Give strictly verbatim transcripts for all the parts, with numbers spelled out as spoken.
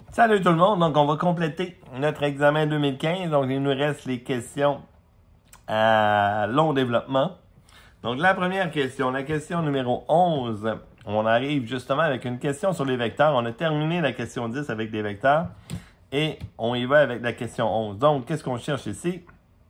Salut tout le monde, donc on va compléter notre examen deux mille quinze, donc il nous reste les questions à long développement. Donc la première question, la question numéro onze, on arrive justement avec une question sur les vecteurs. On a terminé la question dix avec des vecteurs et on y va avec la question onze. Donc qu'est-ce qu'on cherche ici?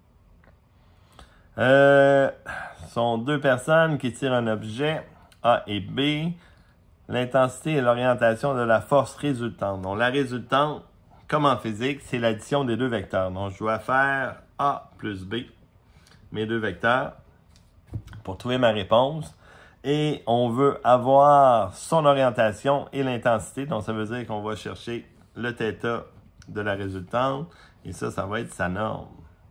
Euh, ce sont deux personnes qui tirent un objet A et B. L'intensité et l'orientation de la force résultante. Donc, la résultante, comme en physique, c'est l'addition des deux vecteurs. Donc, je dois faire A plus B, mes deux vecteurs, pour trouver ma réponse. Et on veut avoir son orientation et l'intensité. Donc, ça veut dire qu'on va chercher le θ de la résultante. Et ça, ça va être sa norme.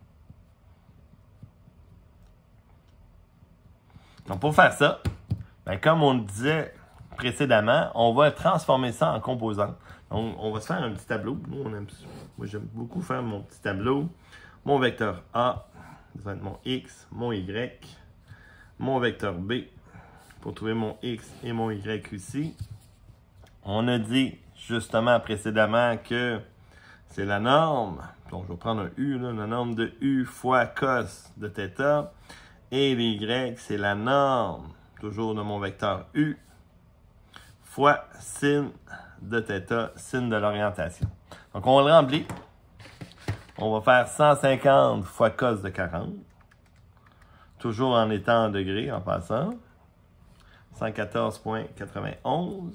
Donc, pour faire ça, ben, comme on le disait précédemment, on va transformer ça en composants. Donc, on va se faire un petit tableau. Nous, on aime, moi, j'aime beaucoup faire mon petit tableau. Mon vecteur A, ça va être mon X, mon Y, mon vecteur B, pour trouver mon X et mon Y ici. On a dit, justement, précédemment, que c'est la norme. Donc, je vais prendre un U, là, la norme de U fois cos de θ. Et l'Y, c'est la norme, toujours de mon vecteur U, fois sin de θ, sin de l'orientation. Donc, on le remplit. On va faire cent cinquante fois cos de quarante. Toujours en étant en degrés, en passant. cent quatorze virgule quatre-vingt-onze.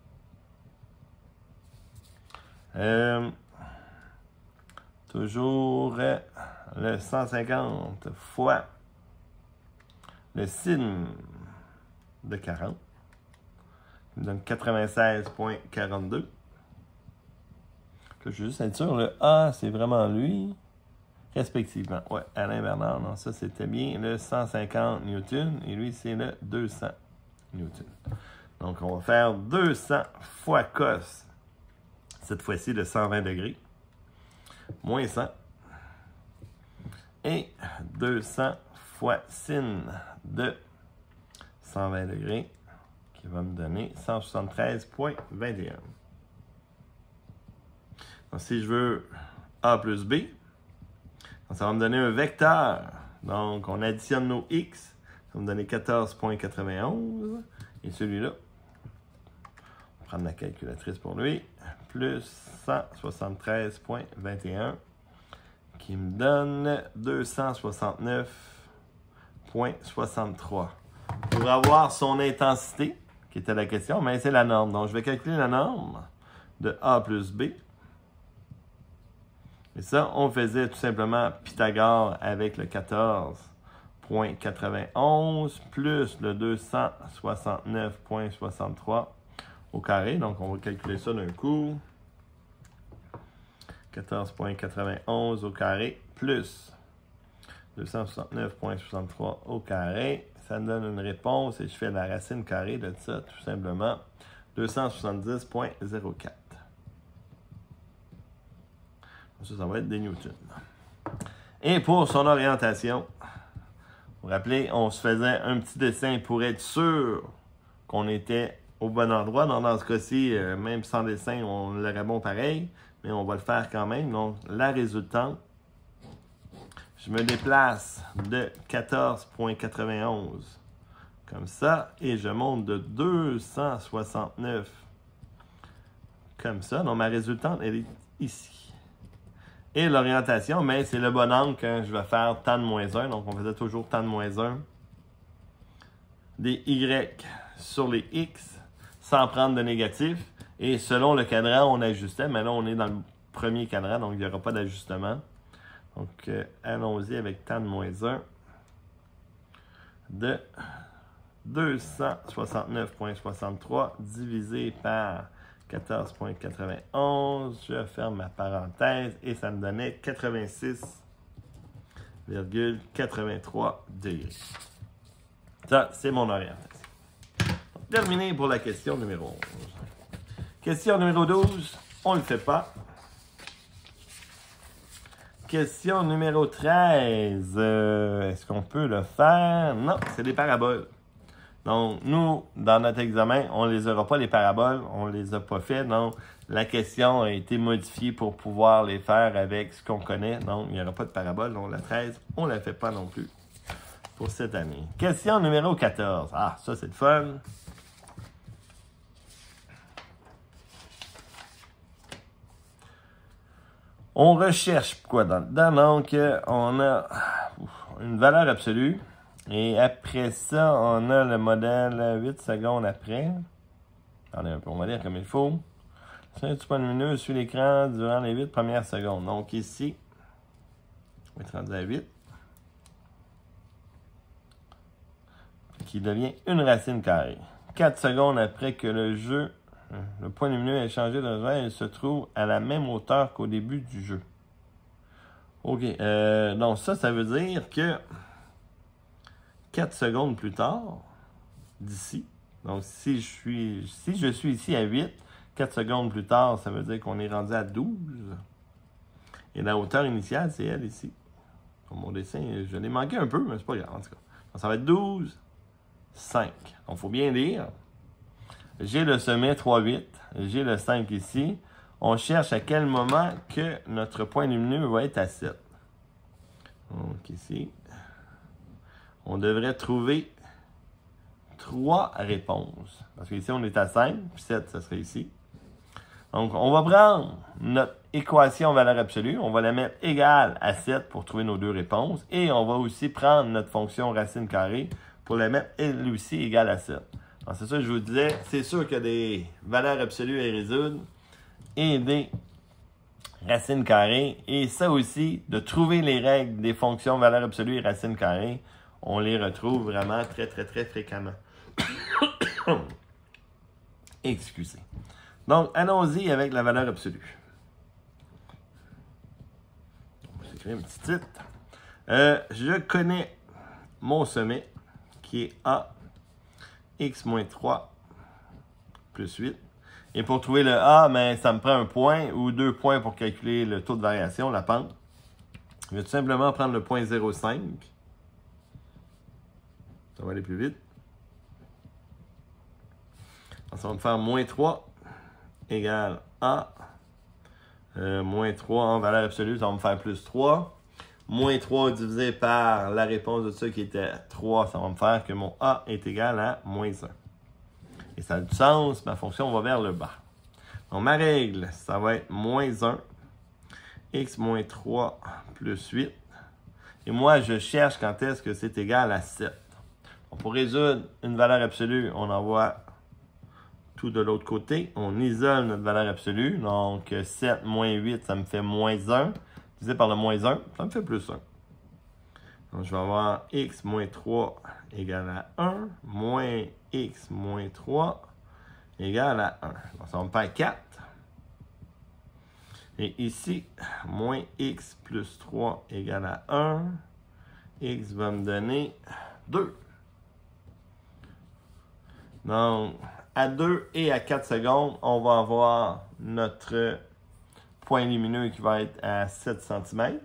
Euh, toujours le cent cinquante fois le sin de quarante. Il me donne quatre-vingt-seize virgule quarante-deux. Je veux juste être sûr, le A, c'est vraiment lui, respectivement. Ouais, Alain Bernard, non, ça c'était bien le cent cinquante newtons, et lui, c'est le deux cents newtons. Donc, on va faire deux cents fois cos, cette fois-ci de cent vingt degrés, moins cent, et deux cents fois sin de cent vingt degrés, qui va me donner cent soixante-treize virgule vingt et un. Donc, si je veux A plus B, ça va me donner un vecteur. Donc, on additionne nos X, ça va me donner quatorze virgule quatre-vingt-onze. Et celui-là, on va prendre la calculatrice pour lui, plus cent soixante-treize virgule vingt et un, qui me donne deux cent soixante-neuf virgule soixante-trois. Pour avoir son intensité, qui était la question, mais c'est la norme. Donc, je vais calculer la norme de A plus B. Et ça, on faisait tout simplement Pythagore avec le quatorze virgule quatre-vingt-onze plus le deux cent soixante-neuf virgule soixante-trois au carré. Donc, on va calculer ça d'un coup. quatorze virgule quatre-vingt-onze au carré plus deux cent soixante-neuf virgule soixante-trois au carré. Ça me donne une réponse et je fais la racine carrée de ça, tout simplement, deux cent soixante-dix virgule zéro quatre. Ça, ça va être des newtons. Et pour son orientation, vous vous rappelez, on se faisait un petit dessin pour être sûr qu'on était au bon endroit. Donc, dans ce cas-ci, euh, même sans dessin, on l'aurait bon pareil, mais on va le faire quand même. Donc, la résultante, je me déplace de quatorze virgule quatre-vingt-onze comme ça, et je monte de deux cent soixante-neuf comme ça. Donc, ma résultante, elle est ici. Et l'orientation, mais c'est le bon angle quand je vais faire tan de moins un. Donc, on faisait toujours tan de moins un. Des Y sur les X sans prendre de négatif. Et selon le cadran, on ajustait. Mais là, on est dans le premier cadran, donc il n'y aura pas d'ajustement. Donc, euh, allons-y avec tan de moins un de deux cent soixante-neuf virgule soixante-trois divisé par quatorze virgule quatre-vingt-onze, je ferme ma parenthèse et ça me donnait quatre-vingt-six virgule quatre-vingt-trois degrés. Ça, c'est mon orientation. Donc, terminé pour la question numéro onze. Question numéro douze, on ne le fait pas. Question numéro treize, euh, est-ce qu'on peut le faire? Non, c'est des paraboles. Donc, nous, dans notre examen, on ne les aura pas, les paraboles, on ne les a pas fait. Donc, la question a été modifiée pour pouvoir les faire avec ce qu'on connaît. Donc, il n'y aura pas de parabole. Donc, la treize, on ne la fait pas non plus pour cette année. Question numéro quatorze. Ah, ça, c'est le fun. On recherche quoi dans le dedans? Donc, on a une valeur absolue. Et après ça, on a le modèle huit secondes après. Attendez un peu, on va lire comme il faut. C'est du point lumineux sur l'écran durant les huit premières secondes. Donc ici, on va être rendu à huit. Qui devient une racine carrée. quatre secondes après que le jeu, le point lumineux ait changé de hauteur, il se trouve à la même hauteur qu'au début du jeu. OK. Euh, donc ça, ça veut dire que quatre secondes plus tard, d'ici, donc si je suis si je suis ici à huit, quatre secondes plus tard, ça veut dire qu'on est rendu à douze. Et la hauteur initiale, c'est elle ici. Pour mon dessin, je l'ai manqué un peu, mais c'est pas grave en tout cas. Donc, ça va être douze, cinq. Donc, il faut bien lire. J'ai le sommet trois, huit. J'ai le cinq ici. On cherche à quel moment que notre point lumineux va être à sept. Donc ici, on devrait trouver trois réponses. Parce qu'ici, on est à cinq, puis sept, ça serait ici. Donc, on va prendre notre équation valeur absolue. On va la mettre égale à sept pour trouver nos deux réponses. Et on va aussi prendre notre fonction racine carrée pour la mettre elle aussi égale à sept. Alors, c'est ça que je vous disais. C'est sûr qu'il y a des valeurs absolues à résoudre et des racines carrées. Et ça aussi, de trouver les règles des fonctions valeur absolue et racines carrées, on les retrouve vraiment très, très, très fréquemment. Excusez. Donc, allons-y avec la valeur absolue. On va s'écrire un petit titre. Euh, je connais mon sommet qui est A, x moins trois plus huit. Et pour trouver le A, ben, ça me prend un point ou deux points pour calculer le taux de variation, la pente. Je vais tout simplement prendre le point zéro virgule cinq. Ça va aller plus vite. Ça va me faire moins trois égale A. Euh, moins trois en valeur absolue, ça va me faire plus trois. Moins trois divisé par la réponse de ça qui était trois, ça va me faire que mon A est égal à moins un. Et ça a du sens, ma fonction va vers le bas. Donc ma règle, ça va être moins un, x moins trois plus huit. Et moi, je cherche quand est-ce que c'est égal à sept. Donc, pour résoudre une valeur absolue, on envoie tout de l'autre côté. On isole notre valeur absolue. Donc, sept moins huit, ça me fait moins un. Divisé par le moins un, ça me fait plus un. Donc, je vais avoir x moins trois égale à un, moins x moins trois égale à un. Donc, ça va me faire quatre. Et ici, moins x plus trois égale à un. X va me donner deux. Donc, à deux et à quatre secondes, on va avoir notre point lumineux qui va être à sept centimètres.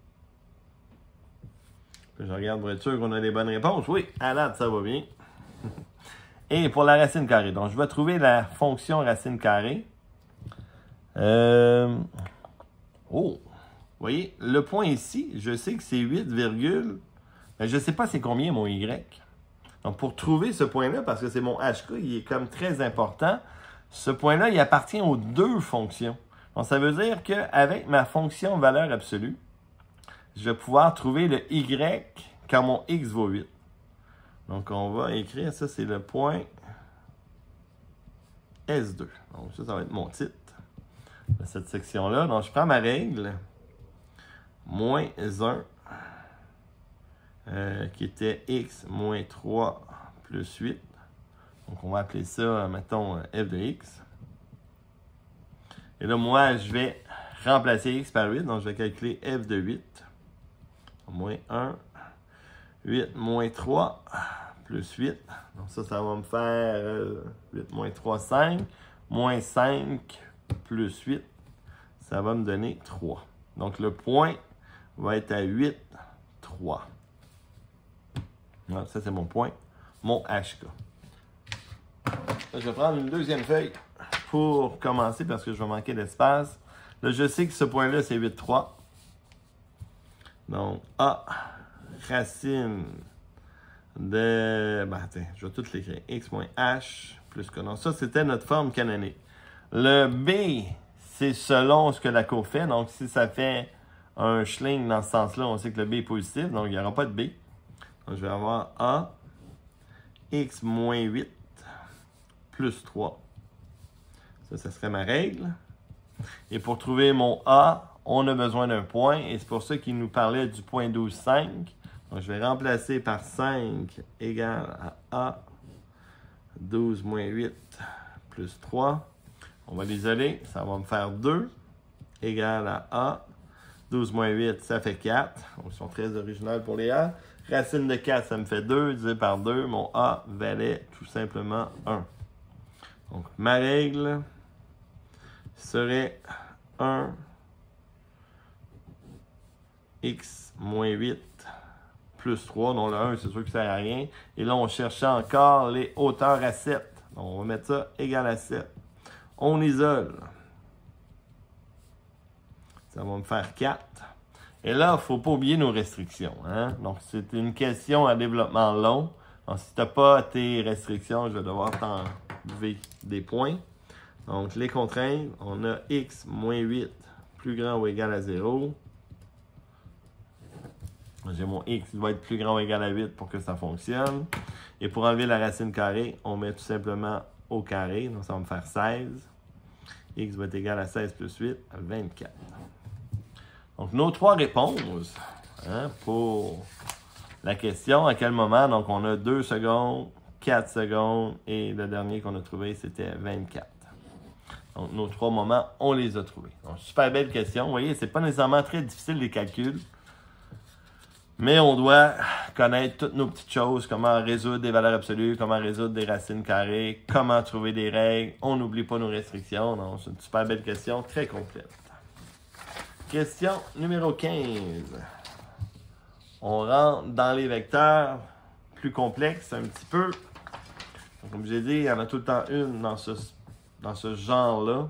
Je regarde pour être sûr qu'on a les bonnes réponses. Oui, à date, ça va bien. Et pour la racine carrée, donc je vais trouver la fonction racine carrée. Euh... Oh! Vous voyez, le point ici, je sais que c'est huit, mais je ne sais pas c'est combien mon Y. Donc, pour trouver ce point-là, parce que c'est mon H K, il est comme très important, ce point-là, il appartient aux deux fonctions. Donc, ça veut dire qu'avec ma fonction valeur absolue, je vais pouvoir trouver le Y quand mon X vaut huit. Donc, on va écrire, ça, c'est le point S deux. Donc, ça, ça va être mon titre de cette section-là. Donc, je prends ma règle, moins un, euh, qui était X moins trois plus huit. Donc, on va appeler ça, mettons, f de X. Et là, moi, je vais remplacer X par huit. Donc, je vais calculer f de huit. Moins un. huit moins trois plus huit. Donc, ça, ça va me faire euh, huit moins trois, cinq. Moins cinq plus huit. Ça va me donner trois. Donc, le point va être à huit, trois. Alors, ça, c'est mon point. mon H K. Là, je vais prendre une deuxième feuille pour commencer parce que je vais manquer d'espace. Là, je sais que ce point-là, c'est huit trois. Donc, A, racine de... Ben, attends, je vais tout l'écrire. X moins H plus que non. Ça, c'était notre forme canonique. Le B, c'est selon ce que la courbe fait. Donc, si ça fait un schling dans ce sens-là, on sait que le B est positif. Donc, il n'y aura pas de B. Donc, je vais avoir A, X moins huit plus trois. Ça, ça serait ma règle. Et pour trouver mon A, on a besoin d'un point. Et c'est pour ça qu'il nous parlait du point douze cinq. Donc, je vais remplacer par cinq égale à A, douze moins huit plus trois. On va l'isoler. Ça va me faire deux égale à A. douze moins huit, ça fait quatre. Donc, ils sont très originales pour les A. Racine de quatre, ça me fait deux. Divisé par deux, mon A valait tout simplement un. Donc, ma règle serait un x moins huit plus trois. Donc, le un, c'est sûr que ça ne sert à rien. Et là, on cherchait encore les hauteurs à sept. Donc, on va mettre ça égal à sept. On isole. Ça va me faire quatre. Et là, il ne faut pas oublier nos restrictions. Hein? Donc, c'est une question à développement long. Donc, si tu n'as pas tes restrictions, je vais devoir t'enlever des points. Donc, les contraintes, on a x moins huit plus grand ou égal à zéro. J'ai mon x qui doit être plus grand ou égal à huit pour que ça fonctionne. Et pour enlever la racine carrée, on met tout simplement au carré. Donc, ça va me faire seize. X va être égal à seize plus huit, vingt-quatre. Donc, nos trois réponses hein, pour la question, à quel moment? Donc, on a deux secondes, quatre secondes et le dernier qu'on a trouvé, c'était vingt-quatre. Donc, nos trois moments, on les a trouvés. Donc, super belle question. Vous voyez, c'est pas nécessairement très difficile les calculs, mais on doit connaître toutes nos petites choses, comment résoudre des valeurs absolues, comment résoudre des racines carrées, comment trouver des règles. On n'oublie pas nos restrictions. Donc, c'est une super belle question, très complète. Question numéro quinze. On rentre dans les vecteurs plus complexes un petit peu. Donc, comme j'ai dit, il y en a tout le temps une dans ce, dans ce genre-là.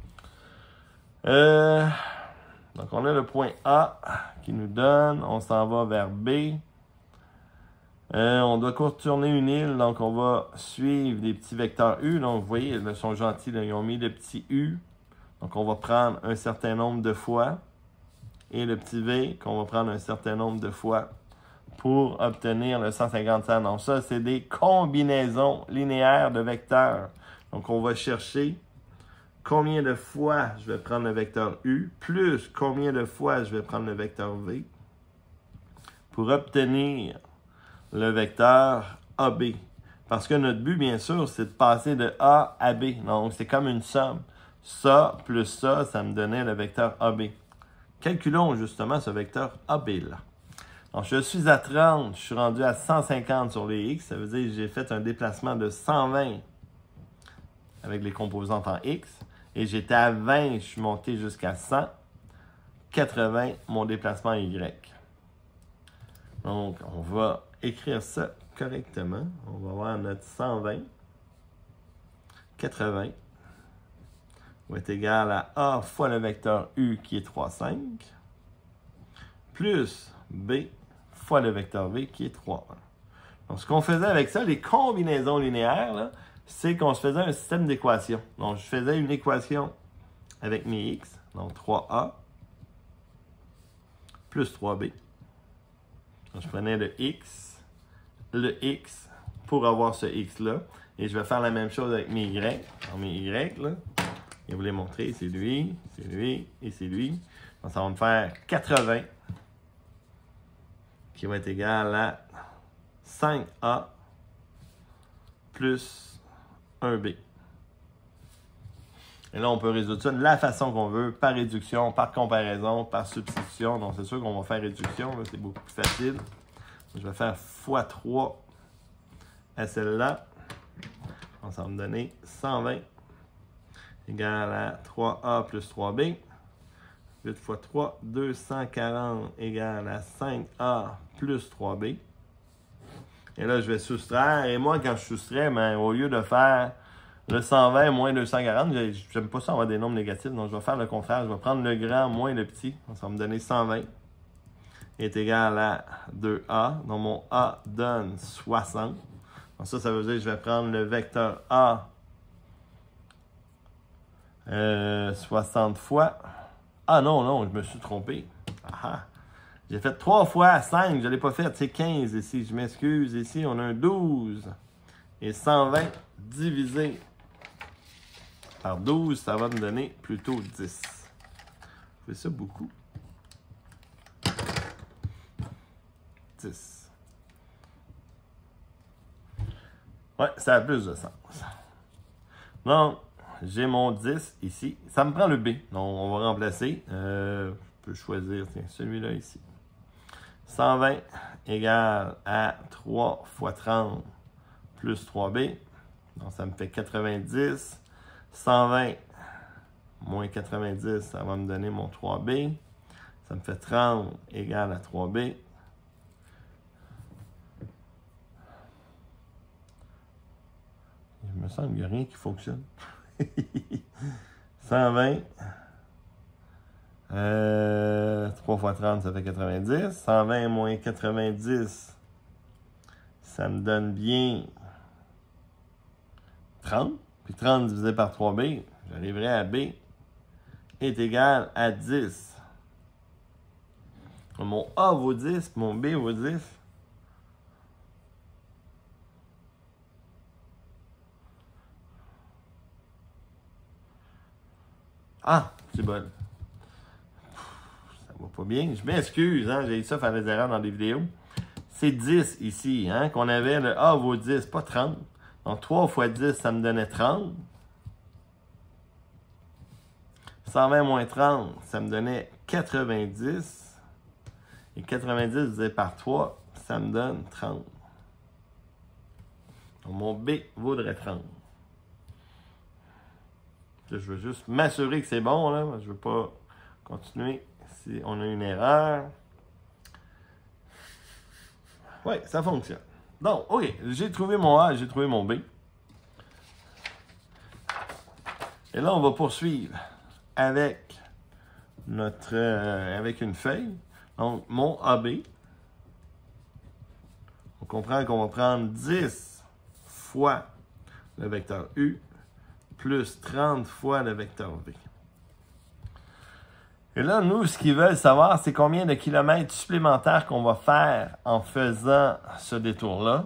Euh, donc, on a le point A qui nous donne. On s'en va vers B. Euh, on doit contourner une île. Donc, on va suivre des petits vecteurs U. Donc, vous voyez, ils sont gentils. Là, ils ont mis le petit U. Donc, on va prendre un certain nombre de fois. Et le petit V qu'on va prendre un certain nombre de fois pour obtenir le cent cinquante-sept. Donc ça, c'est des combinaisons linéaires de vecteurs. Donc on va chercher combien de fois je vais prendre le vecteur U plus combien de fois je vais prendre le vecteur V pour obtenir le vecteur A B. Parce que notre but, bien sûr, c'est de passer de A à B. Donc c'est comme une somme. Ça plus ça, ça me donnait le vecteur A B. Calculons justement ce vecteur A B là. Donc, je suis à trente, je suis rendu à cent cinquante sur les X. Ça veut dire que j'ai fait un déplacement de cent vingt avec les composantes en X. Et j'étais à vingt, je suis monté jusqu'à cent quatre-vingts, mon déplacement Y. Donc, on va écrire ça correctement. On va voir notre cent vingt, quatre-vingts. Va être égal à A fois le vecteur U qui est trois virgule cinq plus B fois le vecteur V qui est trois virgule un. Donc, ce qu'on faisait avec ça, les combinaisons linéaires, c'est qu'on se faisait un système d'équations. Donc, je faisais une équation avec mes X, donc trois A plus trois B. Donc, je prenais le X, le X pour avoir ce X-là. Et je vais faire la même chose avec mes Y. Donc, mes Y, là. Et vous les montrer, c'est lui, c'est lui et c'est lui. Donc, ça va me faire quatre-vingts qui va être égal à cinq A plus un B. Et là, on peut résoudre ça de la façon qu'on veut, par réduction, par comparaison, par substitution. Donc, c'est sûr qu'on va faire réduction, c'est beaucoup plus facile. Je vais faire fois trois à celle-là. Donc, ça va me donner cent vingt. Égal à trois A plus trois B. huit fois trois, deux cent quarante égale à cinq A plus trois B. Et là, je vais soustraire. Et moi, quand je soustrais, ben, au lieu de faire le cent vingt moins deux cent quarante, j'aime pas ça avoir des nombres négatifs. Donc, je vais faire le contraire. Je vais prendre le grand moins le petit. Donc, ça va me donner cent vingt. Est égal à deux A. Donc, mon A donne soixante. Donc, ça, ça veut dire que je vais prendre le vecteur A euh, soixante fois. Ah non, non, je me suis trompé. Ah, j'ai fait trois fois cinq, je ne l'ai pas fait. C'est quinze ici, je m'excuse. Ici, on a un douze. Et cent vingt divisé par douze, ça va me donner plutôt dix. Je fais ça beaucoup. dix. Ouais, ça a plus de sens. Donc, j'ai mon dix ici. Ça me prend le B. Donc, on va remplacer. Euh, je peux choisir tiens, celui-là ici. cent vingt égale à trois fois trente plus trois B. Donc, ça me fait quatre-vingt-dix. cent vingt moins quatre-vingt-dix, ça va me donner mon trois B. Ça me fait trente égale à trois B. Il me semble qu'il n'y a rien qui fonctionne. cent vingt. Euh, trois fois trente, ça fait quatre-vingt-dix. cent vingt moins quatre-vingt-dix, ça me donne bien trente. Puis trente divisé par trois B, j'arriverai à B est égal à dix. Mon A vaut dix, mon B vaut dix. Ah, c'est bon. Ça va pas bien. Je m'excuse, hein, j'ai eu ça faire des erreurs dans des vidéos. C'est dix ici, hein, qu'on avait le A vaut dix, pas trente. Donc trois fois dix, ça me donnait trente. cent vingt moins trente, ça me donnait quatre-vingt-dix. Et quatre-vingt-dix divisé par trois, ça me donne trente. Donc mon B vaudrait trente. Je veux juste m'assurer que c'est bon, là. Je ne veux pas continuer si on a une erreur. Oui, ça fonctionne. Donc, OK, j'ai trouvé mon A, j'ai trouvé mon B. Et là, on va poursuivre avec notre euh, avec une feuille. Donc, mon A B. On comprend qu'on va prendre dix fois le vecteur U plus trente fois le vecteur V. Et là, nous, ce qu'ils veulent savoir, c'est combien de kilomètres supplémentaires qu'on va faire en faisant ce détour-là.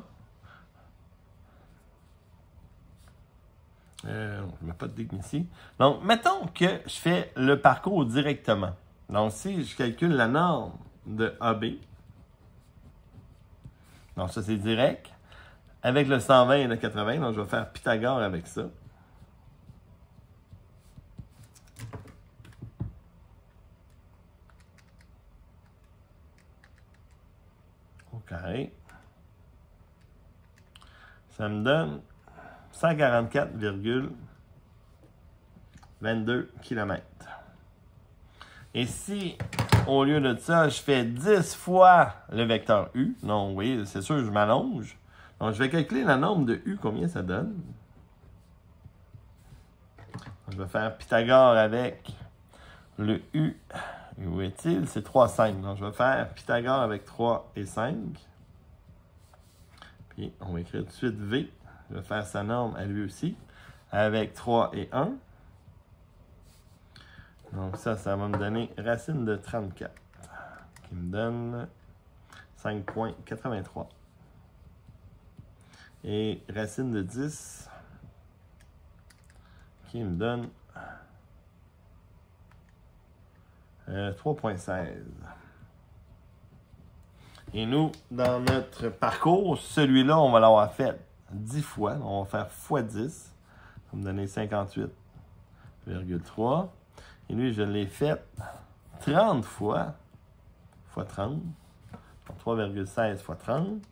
Euh, je ne mets pas de digne ici. Donc, mettons que je fais le parcours directement. Donc, si je calcule la norme de A B, donc ça, c'est direct. Avec le cent vingt et le quatre-vingts, donc je vais faire Pythagore avec ça. Au carré. Ça me donne cent quarante-quatre virgule vingt-deux kilomètres. Et si, au lieu de ça, je fais dix fois le vecteur U, donc oui, c'est sûr, je m'allonge. Donc, je vais calculer la norme de U, combien ça donne. Je vais faire Pythagore avec le U. Où est-il? C'est trois, cinq. Donc, je vais faire Pythagore avec trois et cinq. Puis, on va écrire tout de suite V. Je vais faire sa norme à lui aussi, avec trois et un. Donc ça, ça va me donner racine de trente-quatre, qui me donne cinq virgule quatre-vingt-trois. Et racine de dix, qui me donne euh, trois virgule seize. Et nous, dans notre parcours, celui-là, on va l'avoir fait dix fois. On va faire fois dix. Ça va me donner cinquante-huit virgule trois. Et lui, je l'ai fait trente fois. Fois trente. trois virgule seize fois trente.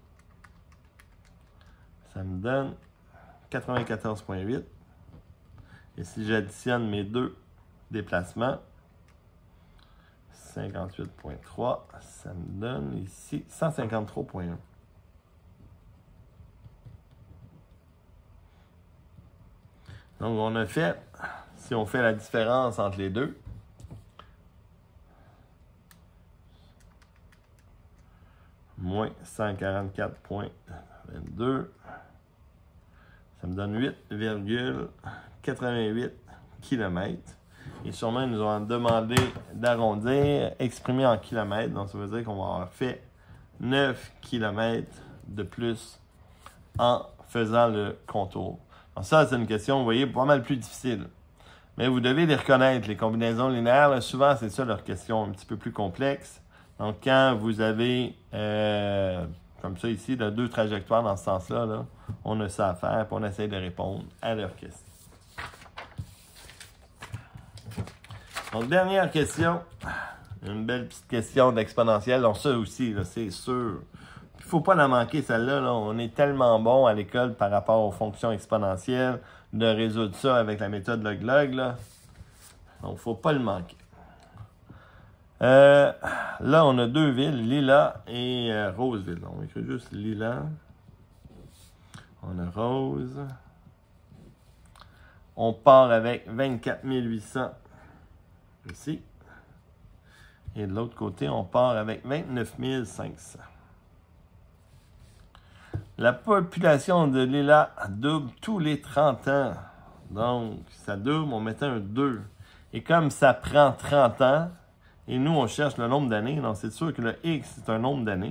Ça me donne quatre-vingt-quatorze virgule huit. Et si j'additionne mes deux déplacements, cinquante-huit virgule trois, ça me donne ici cent cinquante-trois virgule un. Donc, on a fait, si on fait la différence entre les deux, moins cent quarante-quatre virgule vingt-deux, ça me donne huit virgule quatre-vingt-huit kilomètres. Et sûrement, ils nous ont demandé d'arrondir, exprimer en kilomètres. Donc, ça veut dire qu'on va avoir fait neuf kilomètres de plus en faisant le contour. Donc, ça, c'est une question, vous voyez, pas mal plus difficile. Mais vous devez les reconnaître. Les combinaisons linéaires, là, souvent, c'est ça leur question, un petit peu plus complexe. Donc, quand vous avez, euh, comme ça ici, là, deux trajectoires dans ce sens-là, là, on a ça à faire, puis on essaie de répondre à leurs questions. Donc, dernière question. Une belle petite question d'exponentielle. Donc, ça aussi, là, c'est sûr. Il ne faut pas la manquer, celle-là. Là. On est tellement bon à l'école par rapport aux fonctions exponentielles de résoudre ça avec la méthode log-log. Là. Donc, il ne faut pas le manquer. Euh, là, on a deux villes, Lila et euh, Roseville. On écrit juste Lila. On a Rose. On part avec vingt-quatre mille huit cents ici. Et de l'autre côté, on part avec vingt-neuf mille cinq cents. La population de Lila double tous les trente ans. Donc, ça double, on mettait un deux. Et comme ça prend trente ans, et nous, on cherche le nombre d'années, donc c'est sûr que le X, c'est un nombre d'années.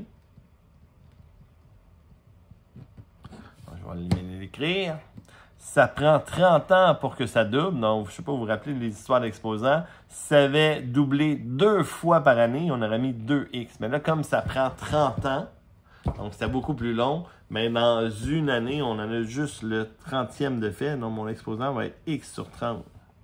Je vais l'écrire. Ça prend trente ans pour que ça double. Donc, je ne sais pas, vous vous rappelez les histoires d'exposants. Ça avait doublé deux fois par année, on aurait mis deux X. Mais là, comme ça prend trente ans, donc c'était beaucoup plus long, mais dans une année, on en a juste le trentième de fait. Donc, mon exposant va être X sur trente.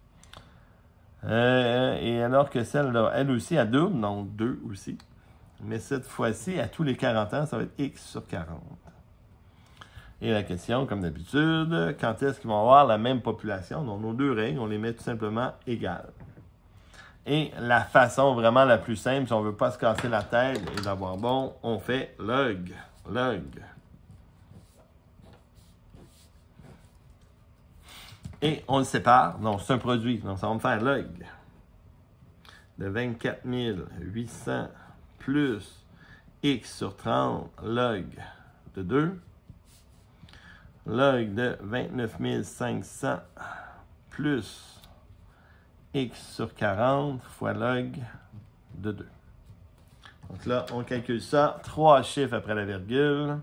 Euh, et alors que celle-là, elle aussi, elle double, donc deux aussi. Mais cette fois-ci, à tous les quarante ans, ça va être X sur quarante. Et la question, comme d'habitude, quand est-ce qu'ils vont avoir la même population? Donc, nos deux règles, on les met tout simplement égales. Et la façon vraiment la plus simple, si on ne veut pas se casser la tête et d'avoir bon, on fait log. Log. Et on le sépare. Donc, c'est un produit. Donc, ça va me faire log de vingt-quatre mille huit cents plus X sur trente, log de deux. Log de vingt-neuf mille cinq cents plus X sur quarante fois log de deux. Donc là, on calcule ça. Trois chiffres après la virgule.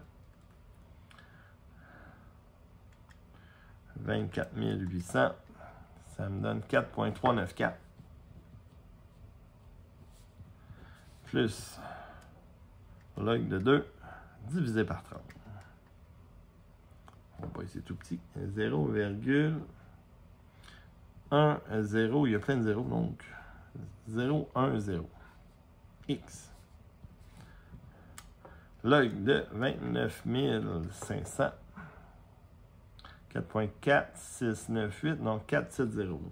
vingt-quatre mille huit cents. Ça me donne quatre virgule trois neuf quatre. Plus log de deux divisé par trente. On va pas essayer tout petit. zéro virgule un zéro. Il y a plein de zéros, donc zéro un zéro. X. Log de vingt-neuf mille cinq cents. quatre virgule quatre six neuf huit, donc quatre cent soixante.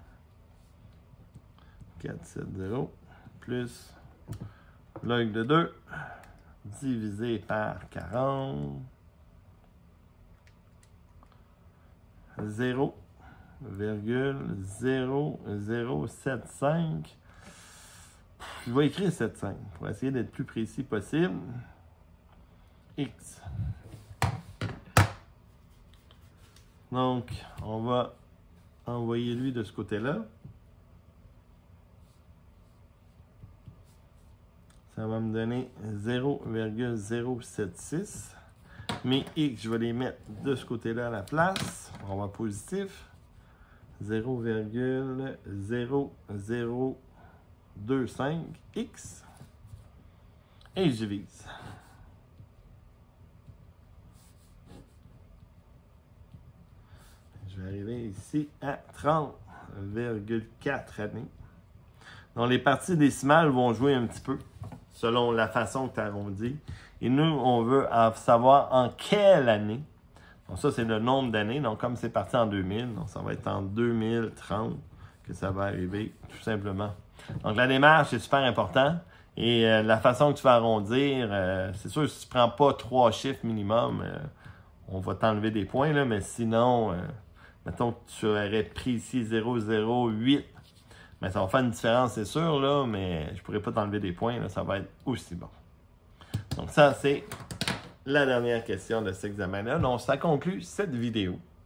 quatre cent soixante plus log de deux divisé par quarante. zéro virgule zéro zéro sept cinq. Je vais écrire sept cinq pour essayer d'être plus précis possible. X. Donc, on va envoyer lui de ce côté-là. Ça va me donner zéro virgule zéro sept six. Mes X, je vais les mettre de ce côté-là à la place. On va positif. zéro virgule zéro zéro deux cinq X. Et je divise. Je vais arriver ici à trente virgule quatre années. Donc, les parties décimales vont jouer un petit peu selon la façon que tu as arrondi. Et nous, on veut savoir en quelle année. Donc, ça, c'est le nombre d'années. Donc, comme c'est parti en deux mille, donc ça va être en deux mille trente que ça va arriver, tout simplement. Donc, la démarche est super importante. Et euh, la façon que tu vas arrondir, euh, c'est sûr, si tu ne prends pas trois chiffres minimum, euh, on va t'enlever des points, là, mais sinon, euh, mettons que tu aurais pris ici zéro virgule zéro huit, mais ça va faire une différence, c'est sûr, là, mais je ne pourrais pas t'enlever des points, là, ça va être aussi bon. Donc ça, c'est la dernière question de cet examen-là. Donc ça conclut cette vidéo.